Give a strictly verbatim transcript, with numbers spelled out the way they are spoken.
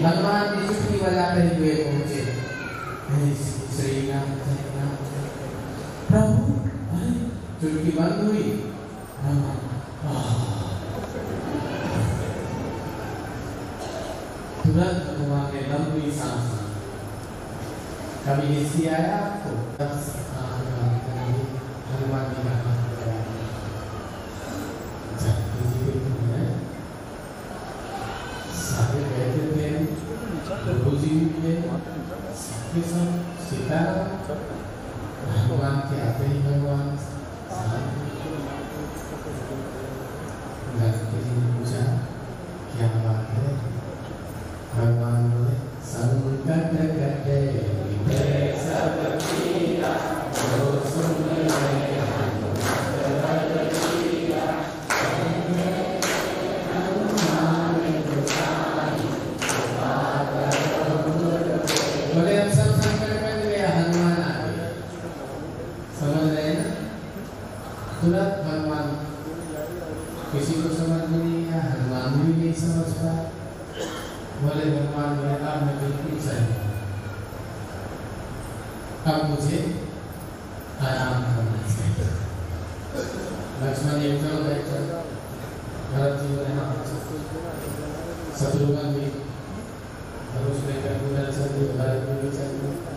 हनुमान जी चुटकी बजाते हुए पहुंचे। श्री राम राम प्रभु, अरे चुटकी बंद हुई। तुरंत हनुमान ने लंबी सांस ली। कभी हिस्सी आया आपको? हनुमान जी का हाथ पकड़ा, सारे बैठे थे, प्रभु जी भी थे, सबके सब सीताराम। भगवान के आते ही भगवान जानकी जी ने पूछा क्या बात है? भगवान बोले संकट कटे सब पीरा जो सुन ले बोले हम सब संकट में गया, हनुमान आ गया। समझ रहे ना? तुरंत भगवान, किसी को समझ में नहीं आया, हनुमान भी नहीं समझ पाया। बोले भगवान बोले अब मैं बिल्कुल सही, अब मुझे आराम करना चाहिए। लक्ष्मण जी उधर बैठे, भरत जी बोले हाँ, शत्रुघ्न भी धनुष लेकर उधर चल दिए, भरत भी चल दिए।